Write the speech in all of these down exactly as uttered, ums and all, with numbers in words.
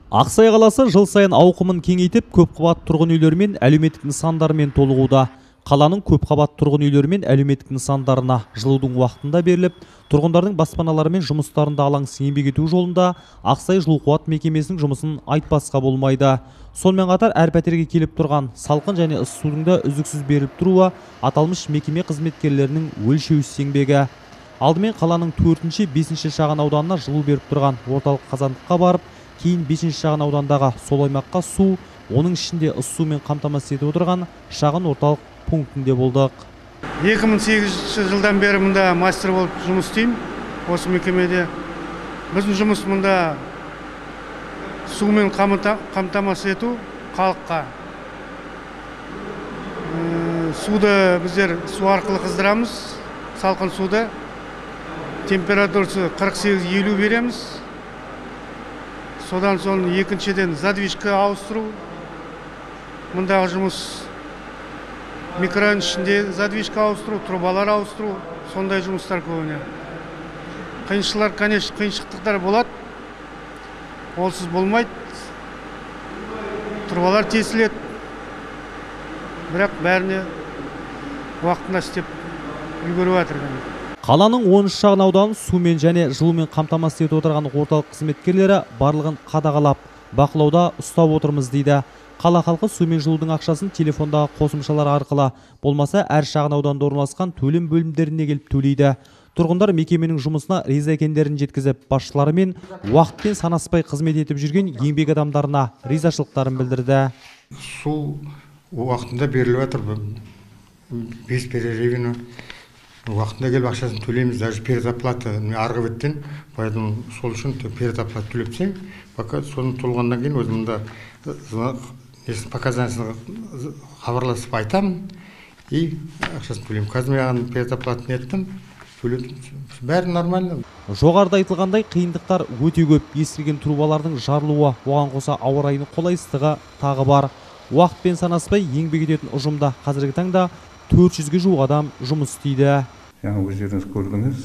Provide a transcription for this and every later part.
Ақсай қаласы жыл сайын ауқымын кеңейтіп, көп қабатты тұрғын үйлер мен әлеуметтік нысандармен толығуда. Қаланың көп қабатты тұрғын үйлер мен әлеуметтік нысандарына жылудың уақытында беріліп, тұрғындардың баспаналары мен жұмыстарында алаңсыз еңбек ету жолында Ақсай жылу қуат мекемесінің жұмысын айтпасқа болмайды. Сонымен қатар әр пәтерге келіп тұрған салқын және ыстық судың да үздіксіз беріліп тұруы аталмыш мекеме қызметкерлерінің өлшеусіз еңбегі. Алдымен қаланың төртінші бесінші шағын ауданына жылу беріп тұрған орталық қазандыққа барып, кейін бесінші шағын аудандағы сол аймаққа су, оның ішінде ыстық сумен қамтамасыз етіп отырған шағын орталық пунктінде болдық. екі мың сегізінші жылдан бері мұнда мастер болып жұмыс істеймін, осы мекемеде. Біздің жұмыс мұнда сумен қамтамасыз ету халыққа. Суды біздер су арқылы қыздырамыз, салқын суды. Температурасы қырық сегіз елу береміз. Содан соң екіншіден задвижка ауыстыру. Мұндағы жұмыс микроайын ішінде задвижка ауыстыру, трубалар ауыстыру, сондай жұмыстар көбіне. Қиыншылар, конечно, қиыншылықтар болады. Олсыз болмайды. Трубалар тесіледі. Бірақ бәріне уақытында істеп үлгеріп жатыр. Қаланың оныншы шағын ауданы сумен және жылумен қамтамасыз етіп отырған орталық қызметкерлері барлығын қадағалап, бақылауда ұстап отырмыз дейді. Қала халқы сумен жылудың ақшасын телефондағы қосымшалар арқылы, болмаса әр шағын ауданда орналасқан төлем бөлімдеріне келіп төлейді. Тұрғындар мекеменің жұмысына риза екендерін жеткізіп, басшылары мен уақытпен санаспай қызмет етіп жүрген еңбек адамдарына ризашылықтарын білдірді. Су уақытында беріліп жатыр, без перерывно. Уақытында келіп ақшасын төлейміз, даже передоплата арғы беттен, поэтому сол үшін передоплата төлепсең, пока соны толғаннан кейін өзімді показаниясын хабарласып айтамын и ақшасын төлеймін. Қазір мен передоплатын еттім, төледім, бәрі нормально. Жоғарыда айтылғандай қиындықтар өте көп. Ескірген трубалардың жарылуы, оған қоса ауа райының қолайсыздығы тағы бар. Уақытпен санаспай еңбек ететін ұжымда қазіргі таңда төрт жүзге жуық адам жұмыс істейді. Жаңа өздеріңіз көрдіңіз,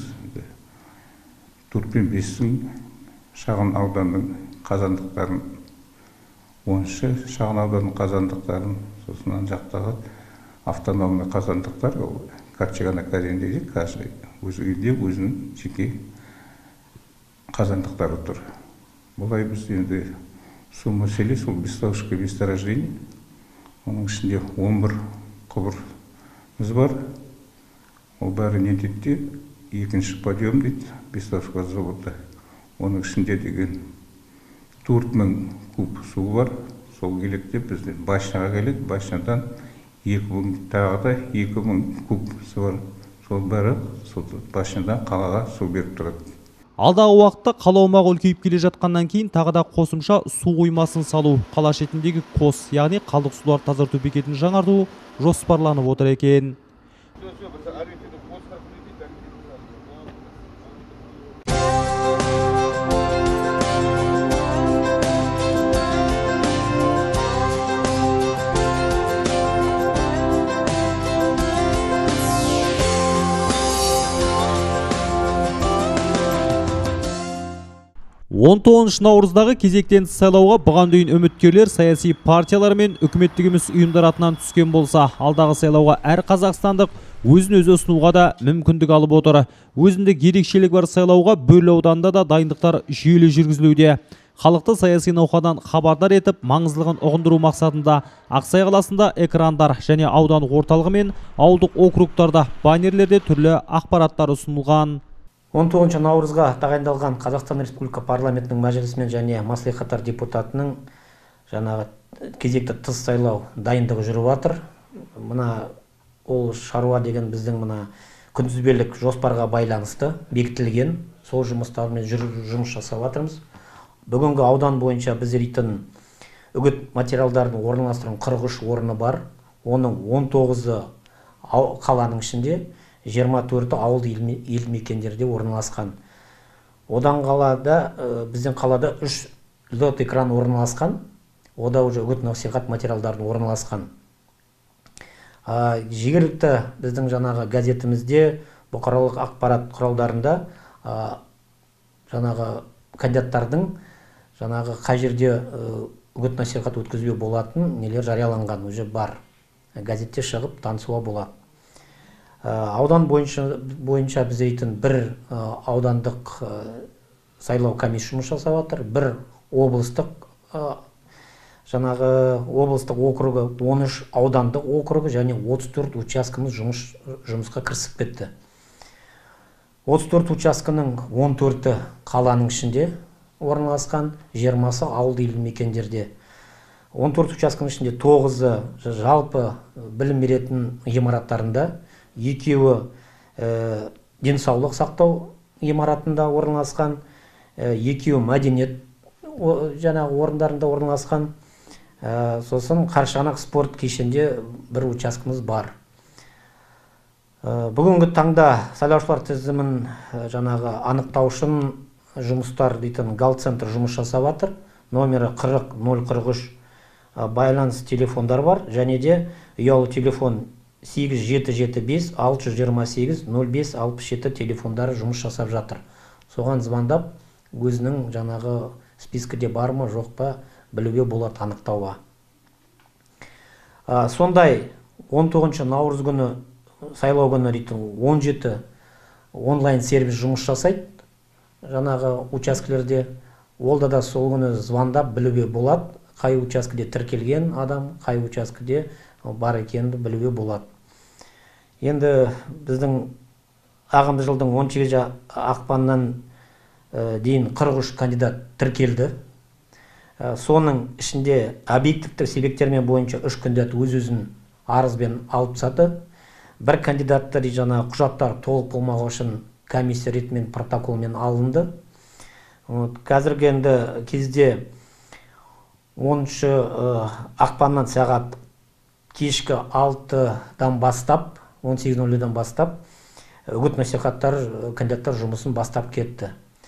төрт пен бестің шағын ауданның қазандықтарын, оныншы шағын ауданның қазандықтарын, сосын жақтағы автономный қазандықтар, Картчегана казендегі каждый өз үйінде өзінің жеке қазандықтары тұр. Бұлай біз енді су мәселесі, ол бестаушка месторождение, оның ішінде он бір құбырымыз бар. Ол бәрі не дейді, екінші подъем дейді, бестаушка завода. Оның ішінде деген төрт мың куб су бар, сол келекте бізден башняға келеді, башнядан екі мың тағы да екі мың куб су бар. Сол бәрі башнядан қалаға су беріп тұрады. Алдағы уақытта қала аумағы үлкейіп келе жатқаннан кейін тағы да қосымша су қоймасын салу, қала шетіндегі қос, яғни қалдық сулар тазарту бекетін жаңарту жоспарланып отыр екен. он тоғызыншы наурыздағы кезектен сайлауға бұған дейін үміткерлер саяси партиялар мен үкіметтік емес ұйымдар атынан түскен болса, алдағы сайлауға әр қазақстандық өзін өзі ұсынуға да мүмкіндік алып отыр. Өзіндік ерекшелік бар сайлауға Бөрлі ауданында да дайындықтар жүйелі жүргізілуде. Халықты саяси науқадан хабардар етіп, маңыздылығын ұғындыру мақсатында Ақсай қаласында экрандар және аудан орталығы мен ауылдық округтарда баннерлерде түрлі ақпараттар ұсынылған. он тоғызыншы наурызға тағайындалған Қазақстан Республика парламентінің мәжілісімен және мәслихаттар депутатының жаңағы кезекті тыс сайлау дайындығы жүріп жатыр. Мына ол шаруа деген біздің мына күнтізбелік жоспарға байланысты бекітілген. Сол жұмыстармен жұмыс жасап жатырмыз. Бүгінгі аудан бойынша біз рейтін үгіт материалдардың орналастырған қырық үш орны бар. Оның он тоғызы қаланың ішінде, жиырма төрті ауылды елді мекендерде орналасқан. Одан қалада, біздің қалада үш лед экран орналасқан. Ода уже үгіт насихат материалдардың орналасқан. Жергілікті біздің жаңағы газетімізде, бұқаралық ақпарат құралдарында жаңағы кандидаттардың жаңағы қай жерде үгіт насихат өткізбеу болатын нелер жарияланған, уже бар. Газетте шығып танысуға болады. Аудан бойынша, бойынша біз дейтін бір аудандық сайлау комиссия жұмыс жасап жатыр, бір облыстық жаңағы облыстық округі, он үш аудандық округі және отыз төрт учаскеміз жұмыс, жұмысқа кірісіп кетті. отыз төрт учаскенің он төрті қаланың ішінде орналасқан, жиырмасы ауылды елді мекендерде. он төрт учаскенің ішінде тоғызы жалпы білім беретін ғимараттарында, екеуі ә, денсаулық сақтау ғимаратында орналасқан, ә, екеуі мәдениет жаңағы орындарында орналасқан, ә, сосын Қаршығанақ спорт кешенде бір учаскеміз бар. Ә, бүгінгі таңда сайлаушылар тізімін ә, жаңағы анықтаушын жұмыстар дейтін гал-центр жұмыс жасап жатыр. Номері қырық нөл қырық үш байланыс телефондар бар, және де ұялы телефон сегіз жеті жеті бес алты жүз жиырма сегіз нөл бес алпыс жеті телефондары жұмыс жасап жатыр. Соған звондап, өзінің жаңағы спискіде бар ма, жоқ па білуге болады, анықтауға. А, сондай он тоғызыншы наурыз күні сайлау күні дейтін он жеті онлайн сервис жұмыс жасайды. Жаңағы учаскелерде, олда да сол күні звондап білуге болады, қай учаскеде тіркелген адам, қай учаскеде бар екенді білуге болады. Енді біздің ағымды жылдың он сегізінші ақпаннан дейін қырық үш кандидат тіркелді. Соның ішінде объективтік себептермен бойынша үш кандидат өз-өзін арызбен алып тастады. Бір кандидатты жаңа құжаттар толық болмаған үшін комиссия ретімен протоколмен алынды. Қазіргі енді кезде оныншы ақпаннан сағат кешкі алтыдан бастап, он сегіз нөл нөлден бастап үгіт насихаттар кандидаттар жұмысын бастап кетті.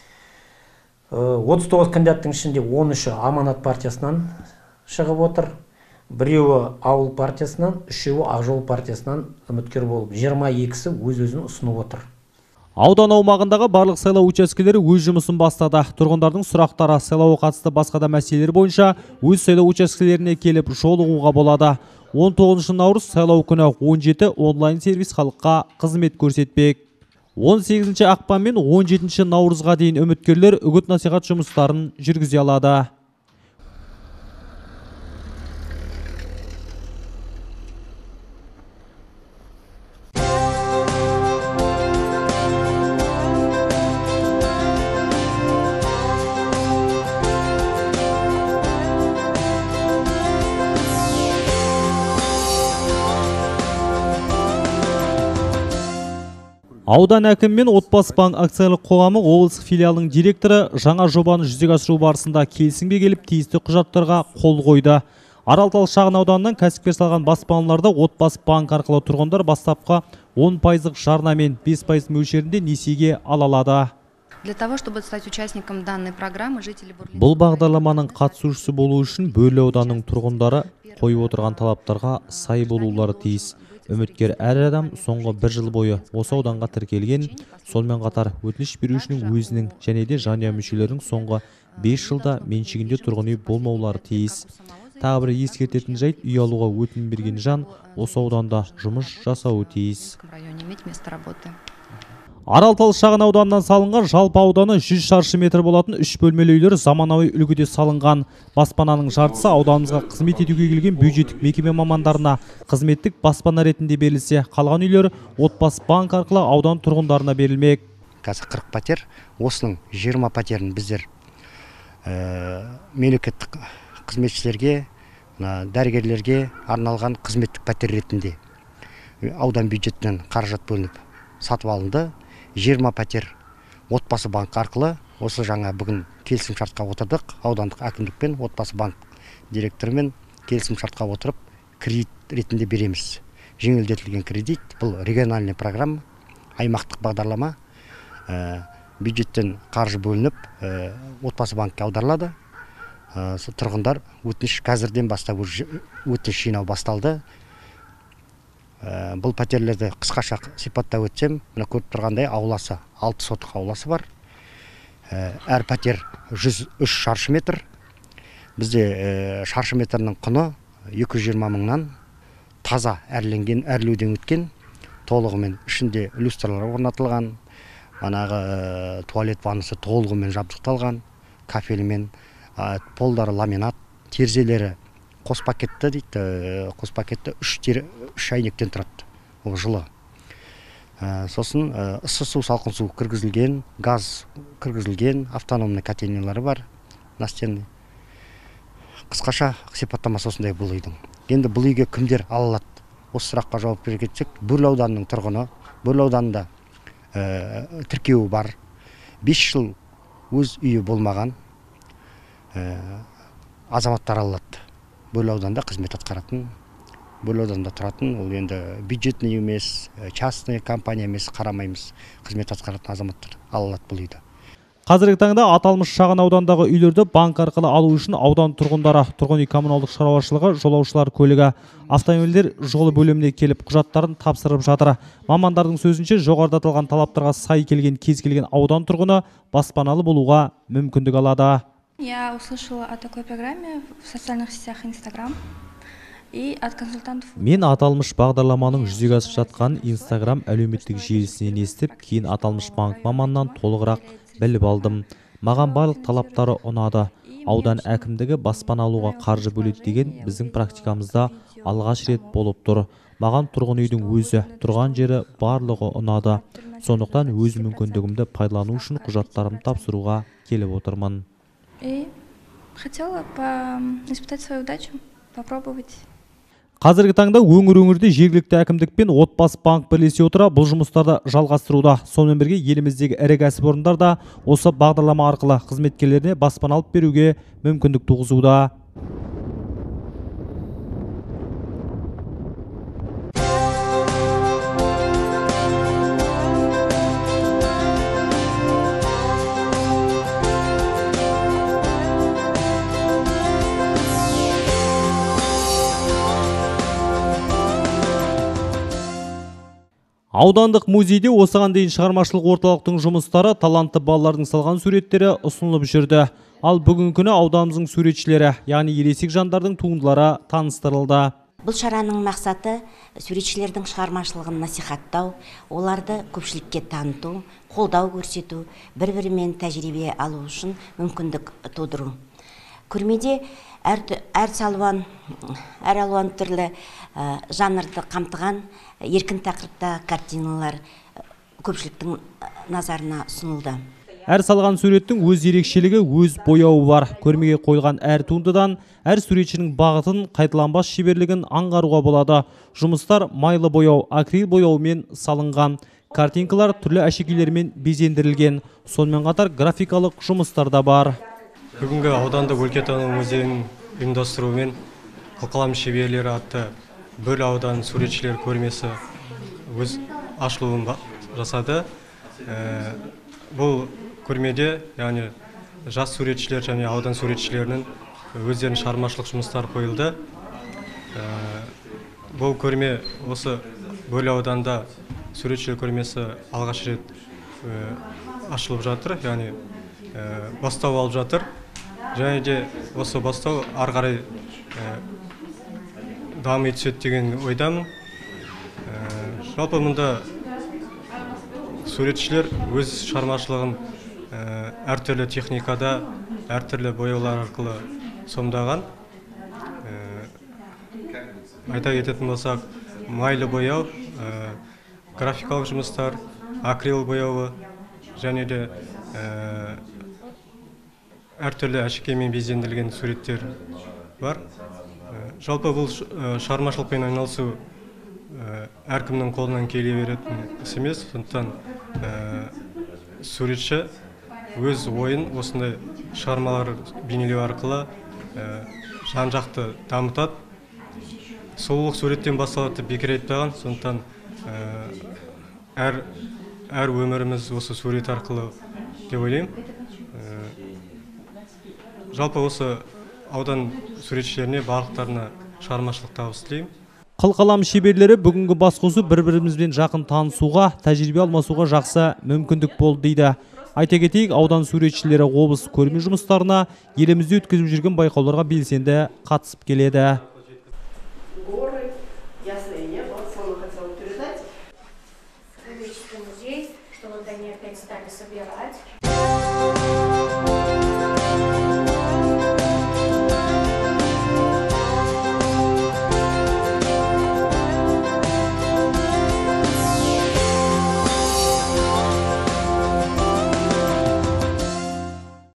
отыз тоғыз кандидаттың ішінде он үші Аманат партиясынан шығып отыр, біреуі Ауыл партиясынан, үшеуі Ақжол партиясынан үміткер болып, жиырма екісі өз-өзін ұсынып отыр. Аудан аумағындағы барлық сайлау учаскелері өз жұмысын бастады. Тұрғындардың сұрақтары, сайлауға қатысты басқа да мәселелер бойынша өз сайлау учаскелеріне келіп жолығуға болады. он тоғызыншы наурыз сайлау күні он жеті онлайн сервис халыққа қызмет көрсетпек. он сегізінші ақпан мен он жетінші наурызға дейін үміткерлер үгіт насихат жұмыстарын жүргізе алады. Аудан әкімі мен Отбасы банк акциялық қоғамы облыстық филиалының директоры жаңа жобаны жүзеге асыру барысында келісімге келіп тиісті құжаттарға қол қойды. Аралтал шағын ауданынан кәсіпкер салған баспаналарда Отбасы банк арқылы тұрғындар бастапқы он пайыздық жарнамен бес пайыз мөлшерінде несиеге ала алады. Для того, чтобы стать участником данной программы, жители Бурлинского Бұл бағдарламаның қатысушысы болу үшін Бөрлі ауданының тұрғындары қойып отырған талаптарға сай болулары тиіс. Үміткер әр адам соңғы бір жыл бойы осы ауданға тіркелген, сонымен қатар өтініш берушінің өзінің және де жанұя мүшелерінің соңғы бес жылда меншігінде тұрғын үй болмаулары тиіс. Тағы бір ескертетін жайт, үй алуға өтінім берген жан осы ауданда жұмыс жасауы тиіс. Аралтал шағын ауданынан салынған жалпы ауданы жүз шаршы метр болатын үш бөлмелі үйлер заманауи үлгіде салынған. Баспананың жартысы ауданымызға қызмет етуге келген бюджеттік мекеме мамандарына қызметтік баспана ретінде берілсе, қалған үйлер Отбасы банк арқылы аудан тұрғындарына берілмек. Қазір қырық пәтер, осының жиырма пәтерін біздер мемлекеттік қызметшілерге, дәрігерлерге арналған қызметтік пәтер ретінде аудан бюджетінен қаражат бөлініп сатып алынды. жиырма пәтер Отбасы банк арқылы осы жаңа бүгін келісім шартқа отырдық. Аудандық әкімдікпен Отбасы банк директорымен келісім шартқа отырып кредит ретінде береміз. Жеңілдетілген кредит, бұл региональный программа, аймақтық бағдарлама. Бюджеттен қаржы бөлініп Отбасы банкке аударылады. Тұрғындар өтініш қазірден бастап өтініш жинау басталды. Бұл пәтерлерді қысқаша сипаттап өтсем, мына көріп тұрғандай ауласы, алты сотық ауласы бар. әр пәтер жүз үш шаршы метр. Бізде шаршы метрінің құны екі жүз жиырма мыңнан, таза әрленген, әрлеуден өткен, толығымен ішінде люстрлар орнатылған, манағы туалет ваннасы толығымен жабдықталған, кафелімен, полдары ламинат, терезелері қос пакетті дейді, қос пакетті үш шайнектен тұрады, ол жылы. Сосын ыссы су, салқын су кіргізілген, газ кіргізілген, автономный котельнялары бар, настенный. Қысқаша сипаттамасы осындай бұл үйдің. Енді бұл үйге кімдер ала алады? Осы сұраққа жауап бере кетсек, Бөрлі ауданының тұрғыны, Бөрлі ауданында тіркеуі бар, бес жыл өз үйі болмаған азаматтар ала алады. Бөрлі ауданда қызмет атқаратын, Бөрлі ауданда тұратын, ол енді бюджетный емес, частный компания емес, қарамаймыз, қызмет атқаратын азаматтар ала алады бұл үйді. Қазіргі таңда аталмыш шағын аудандағы үйлерді банк арқылы алу үшін аудан тұрғындары, тұрғын үй коммуналдық шаруашылығы, жолаушылар көлігі, автомобильдер жолы бөліміне келіп құжаттарын тапсырып жатыр. Мамандардың сөзінше, жоғарыда аталған талаптарға сай келген кез келген аудан тұрғыны баспаналы болуға мүмкіндік алады. Я услышала о такой программе в социальных сетях Instagram и от консультантов. Мен аталмыш бағдарламаның жүзеге асып жатқан Instagram әлеуметтік желісінен естіп, кейін аталмыш банк маманынан толығырақ біліп алдым. Маған барлық талаптары ұнады. Аудан әкімдігі баспана алуға қаржы бөледі деген біздің практикамызда алғаш рет болып тұр. Маған тұрғын үйдің өзі, тұрған жері барлығы ұнады. Сондықтан өз мүмкіндігімді пайдалану үшін құжаттарымды тапсыруға келіп отырмын. И хотела испытать свою удачу, попробовать. Қазіргі таңда өңір-өңірде жергілікті әкімдік пен отбасы банк бірлесе отыра бұл жұмыстарды жалғастыруда. Сонымен бірге еліміздегі ірі кәсіпорындар да осы бағдарлама арқылы қызметкерлеріне баспана алып беруге мүмкіндік туғызуда. Аудандық музейде осыған дейін шығармашылық орталықтың жұмыстары, талантты балалардың салған суреттері ұсынылып жүрді. Ал бүгінгі күні ауданымыздың суретшілері, яғни ересек жандардың туындылары таныстырылды. Бұл шараның мақсаты суретшілердің шығармашылығын насихаттау, оларды көпшілікке таныту, қолдау көрсету, бір-бірімен тәжірибе алу үшін мүмкіндік тудыру. Көрмеде әр, әр салуан, әр алуан түрлі ә, жанрды қамтыған еркін тақырыпта картиналар көпшіліктің назарына ұсынылды. Әр салған суреттің өз ерекшелігі, өз бояуы бар. Көрмеге қойылған әр туындыдан әр суретшінің бағытын, қайталанбас шеберлігін аңғаруға болады. Жұмыстар майлы бояу, акрил бояумен салынған. Картинкалар түрлі әшекейлермен безендірілген. Сонымен қатар графикалық жұмыстар да бар. Бүгінгі аудандық өлкетану музейінің ұйымдастыруымен қылқалам шеберлері атты Бөрлі аудан суретшілер көрмесі өз ашылуын жасады. Бұл көрмеде, яғни жас суретшілер және аудан суретшілерінің өздерінің шығармашылық жұмыстары қойылды. Бұл көрме осы Бөрлі ауданда суретшілер көрмесі алғаш рет ашылып жатыр, яғни бастау алып жатыр. Және де осы бастау ары қарай дами түседі деген ойдамын. Жалпы мұнда суретшілер өз шығармашылығын әртүрлі техникада, әртүрлі бояулар арқылы сомдаған. Айта кететін болсақ, майлы бояу, графикалық жұмыстар, акрил бояуы және де әртүрлі әшекеймен безендірілген суреттер бар. Жалпы бұл шығармашылықпен айналысу әркімнің қолынан келе беретін іс емес. Сондықтан суретші өз ойын осындай шығармалар бейнелеу арқылы жан-жақты дамытады. Сұлулық суреттен басталады деп бекер айтпаған. Сондықтан әр әр өміріміз осы сурет арқылы деп ойлаймын. Жалпы осы аудан суретшілеріне барлықтарына шығармашылық табыс тілеймін. Қылқалам шеберлері бүгінгі басқосу бір-бірімізбен жақын танысуға, тәжірибе алмасуға жақсы мүмкіндік болды дейді. Айта кетейік, аудан суретшілері облыс көрме жұмыстарына елімізде өткізіп жүрген байқауларға белсенді қатысып келеді. Горы, ясное небо, словно хотела передать. Краеведческий музей, что вот они опять стали собирать.